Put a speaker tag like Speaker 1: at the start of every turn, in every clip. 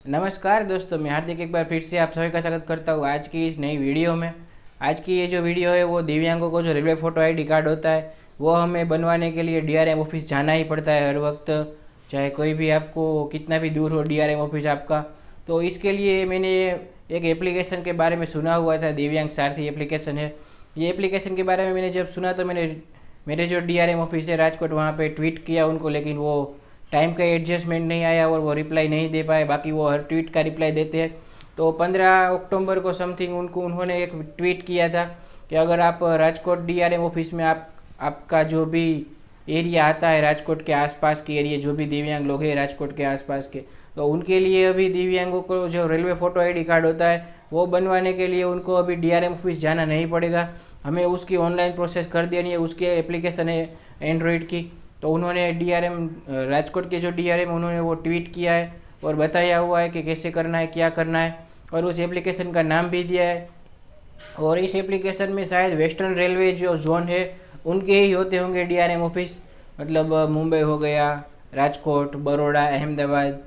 Speaker 1: नमस्कार दोस्तों, मैं हार्दिक एक बार फिर से आप सभी का स्वागत करता हूँ आज की इस नई वीडियो में। आज की ये जो वीडियो है वो दिव्यांगों को जो रेलवे फ़ोटो आईडी कार्ड होता है वो हमें बनवाने के लिए डीआरएम ऑफिस जाना ही पड़ता है हर वक्त। चाहे कोई भी आपको कितना भी दूर हो डीआरएम ऑफिस आपका, तो इसके लिए मैंने एक एप्लीकेशन के बारे में सुना हुआ था। दिव्यांग सारथी एप्लीकेशन है। ये एप्लीकेशन के बारे में मैंने जब सुना तो मैंने मेरे जो डीआरएम ऑफिस है राजकोट वहाँ पे ट्वीट किया उनको, लेकिन वो टाइम का एडजस्टमेंट नहीं आया और वो रिप्लाई नहीं दे पाए। बाकी वो हर ट्वीट का रिप्लाई देते हैं। तो 15 अक्टूबर को समथिंग उन्होंने एक ट्वीट किया था कि अगर आप राजकोट डीआरएम ऑफिस में आपका जो भी एरिया आता है, राजकोट के आसपास के एरिया जो भी दिव्यांग लोग हैं राजकोट के आसपास के, तो उनके लिए अभी दिव्यांगों को जो रेलवे फ़ोटो आईडी कार्ड होता है वो बनवाने के लिए उनको अभी डीआरएम ऑफिस जाना नहीं पड़ेगा। हमें उसकी ऑनलाइन प्रोसेस कर देनी है। उसकी एप्लीकेशन है एंड्रॉयड की। तो उन्होंने डीआरएम राजकोट के जो डीआरएम उन्होंने वो ट्वीट किया है और बताया हुआ है कि कैसे करना है, क्या करना है, और उस एप्लीकेशन का नाम भी दिया है। और इस एप्लीकेशन में शायद वेस्टर्न रेलवे जो जोन है उनके ही होते होंगे डीआरएम ऑफिस। मतलब मुंबई हो गया, राजकोट, बड़ौदा, अहमदाबाद,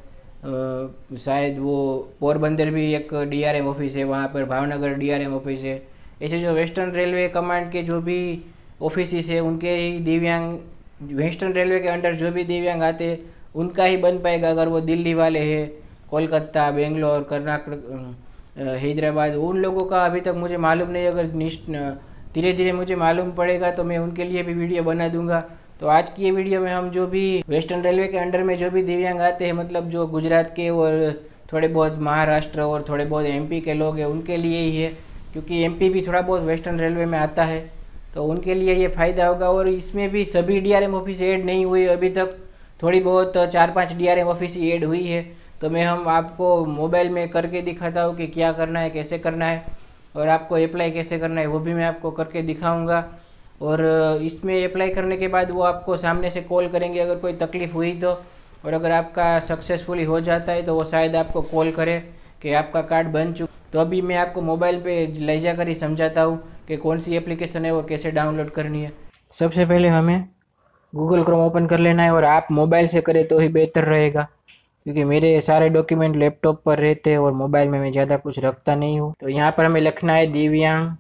Speaker 1: शायद वो पोरबंदर भी एक डीआरएम ऑफिस है वहाँ पर, भावनगर डीआरएम ऑफिस है। ऐसे जो वेस्टर्न रेलवे कमांड के जो भी ऑफिस है उनके ही दिव्यांग, वेस्टर्न रेलवे के अंडर जो भी दिव्यांग आते हैं उनका ही बन पाएगा। अगर वो दिल्ली वाले हैं, कोलकाता, बेंगलोर, कर्नाटक, हैदराबाद, उन लोगों का अभी तक मुझे मालूम नहीं। अगर धीरे धीरे मुझे मालूम पड़ेगा तो मैं उनके लिए भी वीडियो बना दूंगा। तो आज की ये वीडियो में हम जो भी वेस्टर्न रेलवे के अंडर में जो भी दिव्यांग आते हैं, मतलब जो गुजरात के और थोड़े बहुत महाराष्ट्र और थोड़े बहुत एमपी के लोग हैं उनके लिए ही है, क्योंकि एमपी भी थोड़ा बहुत वेस्टर्न रेलवे में आता है। तो उनके लिए ये फ़ायदा होगा। और इसमें भी सभी डीआरएम ऑफिस ऐड नहीं हुई अभी तक, थोड़ी बहुत 4-5 डीआरएम ऑफिस ही ऐड हुई है। तो मैं हम आपको मोबाइल में करके दिखाता हूँ कि क्या करना है, कैसे करना है, और आपको अप्लाई कैसे करना है वो भी मैं आपको करके दिखाऊंगा। और इसमें अप्लाई करने के बाद वो आपको सामने से कॉल करेंगे अगर कोई तकलीफ़ हुई तो। और अगर आपका सक्सेसफुली हो जाता है तो वो शायद आपको कॉल करे कि आपका कार्ड बन चुका। तो अभी मैं आपको मोबाइल पे ले जाकर ही समझाता हूँ कि कौन सी एप्लीकेशन है वो कैसे डाउनलोड करनी है। सबसे पहले हमें गूगल क्रोम ओपन कर लेना है, और आप मोबाइल से करें तो ही बेहतर रहेगा, क्योंकि मेरे सारे डॉक्यूमेंट लैपटॉप पर रहते हैं और मोबाइल में मैं ज़्यादा कुछ रखता नहीं हूँ। तो यहाँ पर हमें लिखना है दिव्यांग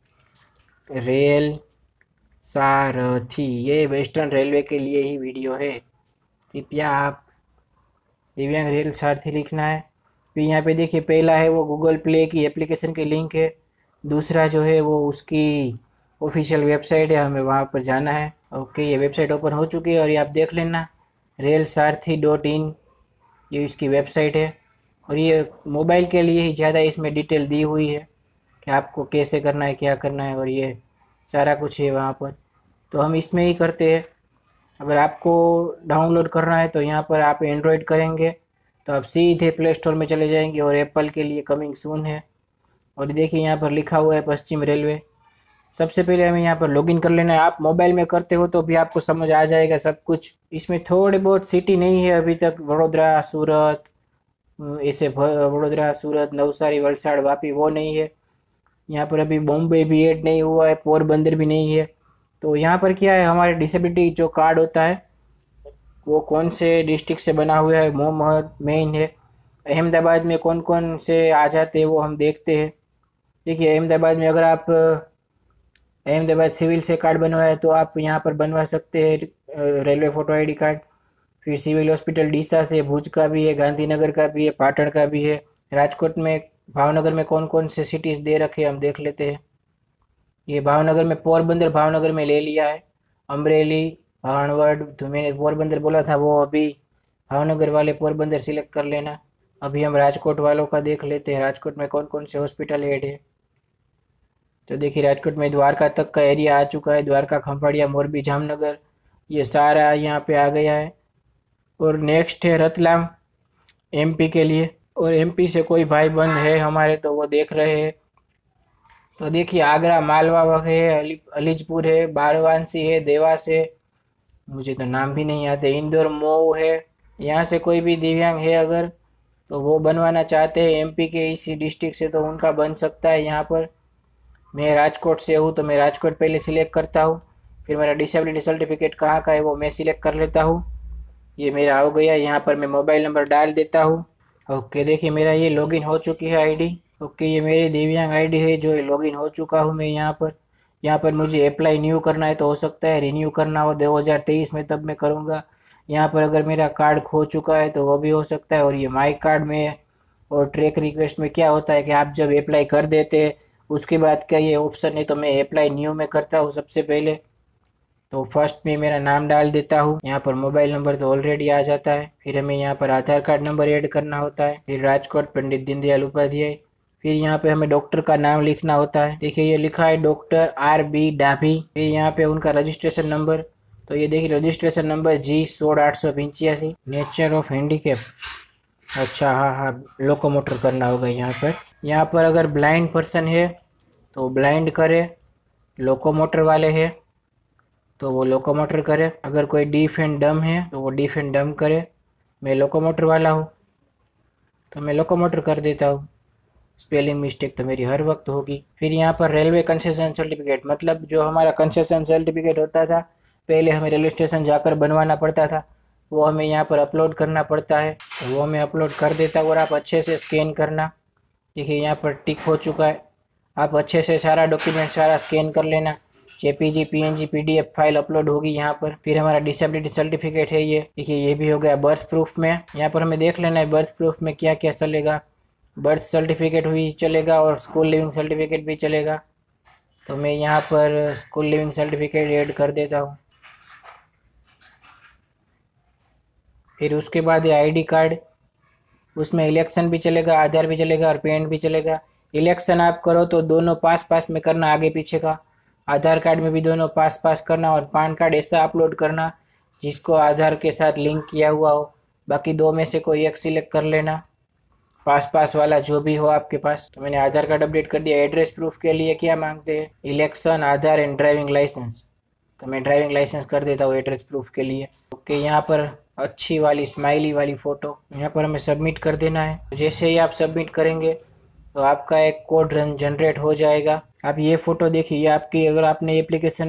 Speaker 1: रेल सारथी। ये वेस्टर्न रेलवे के लिए ही वीडियो है। कृपया आप दिव्यांग रेल सारथी लिखना है। फिर यहाँ पे देखिए पहला है वो गूगल प्ले की एप्लीकेशन की लिंक है। दूसरा जो है वो उसकी ऑफिशियल वेबसाइट है, हमें वहाँ पर जाना है। ओके, ये वेबसाइट ओपन हो चुकी है और ये आप देख लेना, railsarthi.in ये इसकी वेबसाइट है। और ये मोबाइल के लिए ही ज़्यादा इसमें डिटेल दी हुई है कि आपको कैसे करना है, क्या करना है, और ये सारा कुछ है वहाँ पर। तो हम इसमें ही करते हैं। अगर आपको डाउनलोड करना है तो यहाँ पर आप एंड्रॉयड करेंगे तो आप सीधे प्ले स्टोर में चले जाएंगे, और एप्पल के लिए कमिंग सून है। और देखिए यहाँ पर लिखा हुआ है पश्चिम रेलवे। सबसे पहले हमें यहाँ पर लॉगिन कर लेना है। आप मोबाइल में करते हो तो भी आपको समझ आ जाएगा सब कुछ। इसमें थोड़े बहुत सिटी नहीं है अभी तक, वडोदरा, सूरत, ऐसे वडोदरा, सूरत, नवसारी, वलसाड़, वापी वो नहीं है। यहाँ पर अभी बॉम्बे भी ऐड नहीं हुआ है, पोरबंदर भी नहीं है। तो यहाँ पर क्या है, हमारे डिसेबिलिटी जो कार्ड होता है वो कौन से डिस्ट्रिक्ट से बना हुआ है वो मेन है। अहमदाबाद में कौन कौन से आ जाते हैं वो हम देखते हैं। देखिए अहमदाबाद में अगर आप अहमदाबाद सिविल से कार्ड बनवाया तो आप यहाँ पर बनवा सकते हैं रेलवे फ़ोटो आईडी कार्ड। फिर सिविल हॉस्पिटल डीसा से, भुज का भी है, गांधीनगर का भी है, पाटण का भी है। राजकोट में, भावनगर में कौन कौन से सिटीज़ दे रखे हम देख लेते हैं। ये भावनगर में पोरबंदर भावनगर में ले लिया है। अमरेली, भाणवड, तो मैंने पोरबंदर बोला था वो अभी भावनगर वाले पोरबंदर सिलेक्ट कर लेना। अभी हम राजकोट वालों का देख लेते हैं, राजकोट में कौन कौन से हॉस्पिटल ऐड है। तो देखिए राजकोट में द्वारका तक का एरिया आ चुका है, द्वारका, खंभाड़िया, मोरबी, जामनगर, ये सारा यहाँ पे आ गया है। और नेक्स्ट है रतलाम, एमपी के लिए। और एमपी से कोई भाई बंद है हमारे तो वो देख रहे हैं। तो देखिए आगरा, मालवा है, अलीजपुर है, बाराणसी है, देवास है, मुझे तो नाम भी नहीं आते, इंदौर, मऊ है। यहाँ से कोई भी दिव्यांग है अगर तो वो बनवाना चाहते हैं एमपी के इसी डिस्ट्रिक्ट से तो उनका बन सकता है यहाँ पर। मैं राजकोट से हूँ तो मैं राजकोट पहले सिलेक्ट करता हूँ। फिर मेरा डिसेबिलिटी सर्टिफिकेट कहाँ का है वो मैं सिलेक्ट कर लेता हूँ। ये मेरा हो गया। यहाँ पर मैं मोबाइल नंबर डाल देता हूँ ओके, देखिए मेरा ये लॉगिन हो चुकी है आईडी। ओके, ये मेरी दिव्यांग आईडी है जो लॉगिन हो चुका हूँ मैं यहाँ पर मुझे अप्लाई न्यू करना है तो हो सकता है रिन्यू करना हो 2023 में, तब मैं करूँगा। यहाँ पर अगर मेरा कार्ड खो चुका है तो वो भी हो सकता है। और ये माई कार्ड में और ट्रैक रिक्वेस्ट में क्या होता है कि आप जब अप्लाई कर देते हैं उसके बाद क्या ये ऑप्शन है, तो मैं अप्लाई न्यू में करता हूँ सबसे पहले। तो फर्स्ट में मेरा नाम डाल देता हूँ, यहाँ पर मोबाइल नंबर तो ऑलरेडी आ जाता है। फिर हमें यहाँ पर आधार कार्ड नंबर ऐड करना होता है, फिर राजकोट पंडित दीनदयाल उपाध्याय। फिर यहाँ पे हमें डॉक्टर का नाम लिखना होता है। देखिए ये लिखा है डॉक्टर RB डाभी। फिर यहाँ पे उनका रजिस्ट्रेशन नंबर, तो ये देखिए registration number G16885। Nature of handicap, अच्छा हाँ हाँ, लोकोमोटर करना होगा यहाँ पर। यहाँ पर अगर ब्लाइंड पर्सन है तो ब्लाइंड करे, लोकोमोटर वाले है तो वो लोकोमोटर करे, अगर कोई डीफ एंड डम है तो वो डीफ एंड डम करे। मैं लोकोमोटर वाला हूँ तो मैं लोकोमोटर कर देता हूँ। स्पेलिंग मिस्टेक तो मेरी हर वक्त होगी। फिर यहाँ पर रेलवे कंसेशन सर्टिफिकेट, मतलब जो हमारा कंसेशन सर्टिफिकेट होता था पहले हमें रेलवे स्टेशन जाकर बनवाना पड़ता था, वो हमें यहाँ पर अपलोड करना पड़ता है, तो वो मैं अपलोड कर देता हूँ। और आप अच्छे से स्कैन करना, देखिए यहाँ पर टिक हो चुका है। आप अच्छे से सारा डॉक्यूमेंट सारा स्कैन कर लेना। JPG PNG PDF file upload होगी यहाँ पर। फिर हमारा डिसेबिलिटी सर्टिफिकेट है ये, देखिए ये भी हो गया। बर्थ प्रूफ में यहाँ पर हमें देख लेना है बर्थ प्रूफ में क्या क्या चलेगा। बर्थ सर्टिफिकेट भी चलेगा और स्कूल लिविंग सर्टिफिकेट भी चलेगा, तो मैं यहाँ पर स्कूल लिविंग सर्टिफिकेट ऐड कर देता हूँ। फिर उसके बाद ये ID कार्ड, उसमें इलेक्शन भी चलेगा, आधार भी चलेगा और पेन भी चलेगा। इलेक्शन आप करो तो दोनों पास पास में करना, आगे पीछे का। आधार कार्ड में भी दोनों पास पास करना और पैन कार्ड ऐसा अपलोड करना जिसको आधार के साथ लिंक किया हुआ हो। बाकी दो में से कोई एक सिलेक्ट कर लेना, पास पास वाला जो भी हो आपके पास। तो मैंने आधार कार्ड अपडेट कर दिया। एड्रेस प्रूफ के लिए क्या मांगते हैं, election, Aadhaar and driving licence, तो मैं ड्राइविंग लाइसेंस कर देता हूँ एड्रेस प्रूफ के लिए। ओके, यहाँ पर अच्छी वाली स्माइली वाली फ़ोटो यहाँ पर हमें सबमिट कर देना है। जैसे ही आप सबमिट करेंगे तो आपका एक कोड जनरेट हो जाएगा। आप ये फ़ोटो देखिए, ये आपकी, अगर आपने एप्लीकेशन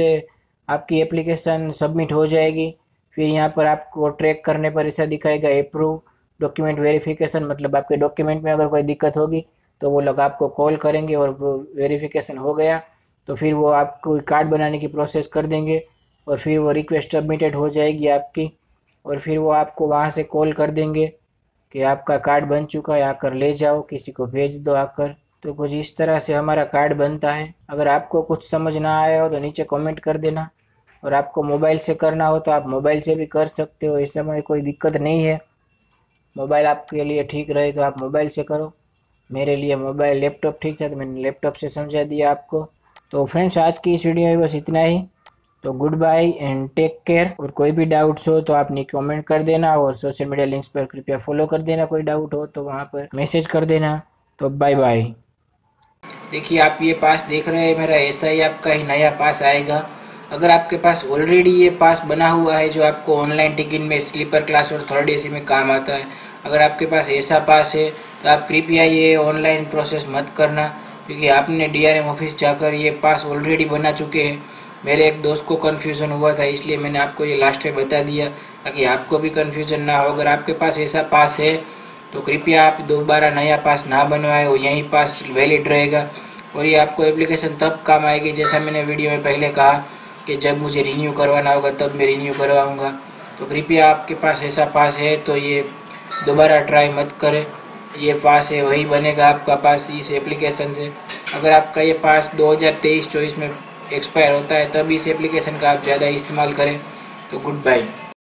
Speaker 1: आपकी एप्लीकेशन सबमिट हो जाएगी। फिर यहाँ पर आपको ट्रैक करने पर ऐसा दिखाएगा अप्रूव डॉक्यूमेंट वेरिफिकेशन, मतलब आपके डॉक्यूमेंट में अगर कोई दिक्कत होगी तो वो लोग आपको कॉल करेंगे और वेरिफिकेशन हो गया तो फिर वो आपको कार्ड बनाने की प्रोसेस कर देंगे और फिर वो रिक्वेस्ट सबमिटेड हो जाएगी आपकी। और फिर वो आपको वहाँ से कॉल कर देंगे कि आपका कार्ड बन चुका है, आकर ले जाओ, किसी को भेज दो आकर। तो कुछ इस तरह से हमारा कार्ड बनता है। अगर आपको कुछ समझ ना आया हो तो नीचे कमेंट कर देना, और आपको मोबाइल से करना हो तो आप मोबाइल से भी कर सकते हो, इस समय कोई दिक्कत नहीं है। मोबाइल आपके लिए ठीक रहे तो आप मोबाइल से करो। मेरे लिए मोबाइल लैपटॉप ठीक था तो मैंने लैपटॉप से समझा दिया आपको। तो फ्रेंड्स, आज की इस वीडियो में बस इतना ही। तो goodbye and take care. और कोई भी डाउट्स हो तो आप नीचे कमेंट कर देना और सोशल मीडिया लिंक्स पर कृपया फॉलो कर देना। कोई डाउट हो तो वहाँ पर मैसेज कर देना। तो बाय बाय। देखिए आप ये पास देख रहे हैं मेरा, ऐसा ही आपका ही नया पास आएगा। अगर आपके पास ऑलरेडी ये पास बना हुआ है जो आपको ऑनलाइन टिकट में स्लीपर क्लास और थर्ड AC में काम आता है, अगर आपके पास ऐसा पास है तो आप कृपया ये ऑनलाइन प्रोसेस मत करना, क्योंकि आपने DRM ऑफिस जाकर ये पास ऑलरेडी बना चुके हैं। मेरे एक दोस्त को कन्फ्यूज़न हुआ था, इसलिए मैंने आपको ये लास्ट में बता दिया ताकि आपको भी कन्फ्यूज़न ना हो। अगर आपके पास ऐसा पास है तो कृपया आप दोबारा नया पास ना बनवाएं, और यही पास वैलिड रहेगा। और ये आपको एप्लीकेशन तब काम आएगी, जैसा मैंने वीडियो में पहले कहा कि जब मुझे रिन्यू करवाना होगा तब मैं रिन्यू करवाऊँगा। तो कृपया आपके पास ऐसा पास है तो ये दोबारा ट्राई मत करें। ये पास है वही बनेगा आपका पास इस एप्लीकेशन से। अगर आपका ये पास 2023-24 में एक्सपायर होता है तब इस एप्लीकेशन का आप ज़्यादा इस्तेमाल करें। तो गुड बाय।